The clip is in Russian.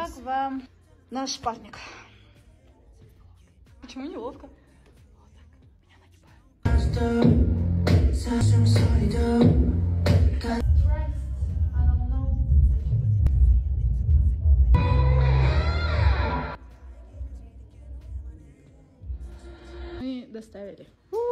Как вам наш парник? Почему неловко? Вот так. Меня нагибают. Мы доставили.